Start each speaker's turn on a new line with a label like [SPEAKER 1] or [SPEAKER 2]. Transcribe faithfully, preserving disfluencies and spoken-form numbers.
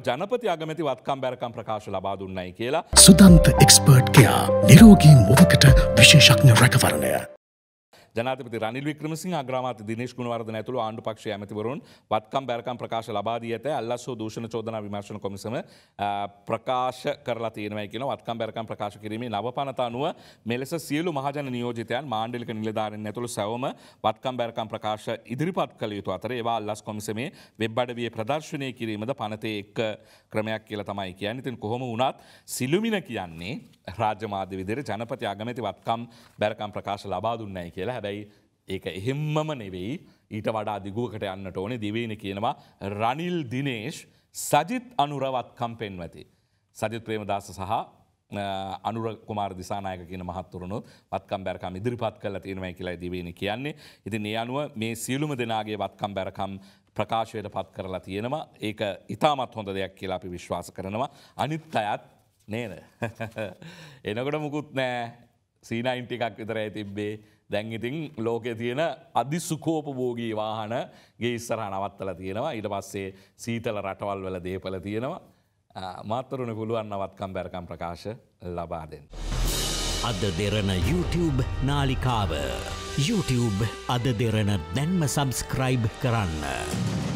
[SPEAKER 1] ජනපති අගමැති වත්කම් බැරකම් ප්‍රකාශ ලබා දුන්නයි කියලා.
[SPEAKER 2] සුදන්ත එක්ස්පර්ට් කෙයා නිරෝගී මුවකට විශේෂඥ රැකවරණය.
[SPEAKER 1] ජනාධිපති රනිල් වික්‍රමසිංහ අග්‍රාමාත්‍ය දිනේෂ් ගුණවර්ධන ඇතුළු ආණ්ඩු පක්ෂයේ ඇමතිවරුන් වත්කම් බැරකම් ප්‍රකාශ ලබා දී ඇත. අල්ලස්සෝ දූෂණ චෝදනා විමර්ශන කොමිසම ප්‍රකාශ කරලා තියෙනවා කියන වත්කම් බැරකම් ප්‍රකාශ කිරීමේ නවපනත අනුව මෙලෙස සියලු මහජන නියෝජිතයන් මාණ්ඩලික නිලධාරීන් ඇතුළු සැවම වත්කම් බැරකම් ප්‍රකාශ ඉදිරිපත් කළ යුතු අතර ඒවා අල්ලස් කොමිසමේ වෙබ් අඩවියේ ප්‍රදර්ශනය කිරීමද පනතේ එක් ක්‍රමයක් කියලා තමයි කියන්නේ. ඉතින් කොහොම වුණත් සිළුමිණ කියන්නේ රාජ්‍ය මාධ්‍ය විදිහට ජනපති අගමැති වත්කම් බැරකම් ප්‍රකාශ ලබා දුන්නයි කියලා. හැබැයි ඒක එහෙම්මම නෙවෙයි, ඊට වඩා දිගුවකට යන්නට ඕනේ. දිවයින කියනවා රනිල් දිනේෂ් සජිත් අනුර වත්කම් පෙන්වති. සජිත් ප්‍රේමදාස සහ අනුර කුමාර දිසානායක කියන මහත්තුරුණුත් වත්කම් බැරකම් ඉදිරිපත් කරලා තියෙනවා කියලා දිවයින කියන්නේ. ඉතින් ඒ අනුව මේ සියලුම දෙනාගේ වත්කම් බැරකම් ප්‍රකාශයට පත් කරලා තියෙනවා. ඒක ඉතාමත් හොඳ දෙයක් කියලා අපි විශ්වාස කරනවා. අනිත් අයත් නේද? එනකොට මුකුත් නෑ. සී නයින්ටි එකක් විතරයි තිබ්බේ. දැන් ඉතින් ලෝකේ තියෙන අධිසුඛෝපභෝගී වාහන ගේ ඉස්සරහා නවත්තලා තියෙනවා. ඊට පස්සේ සීතල රටවල් වල දේපල තියෙනවා. මාතරුනේ පුළුවන් වත්කම් බැරකම් ප්‍රකාශ ලබා දෙන්න.
[SPEAKER 3] අද දෙරණ YouTube නාලිකාව YouTube අද දෙරණ දැන්ම සබස්ක්‍රයිබ් කරන්න.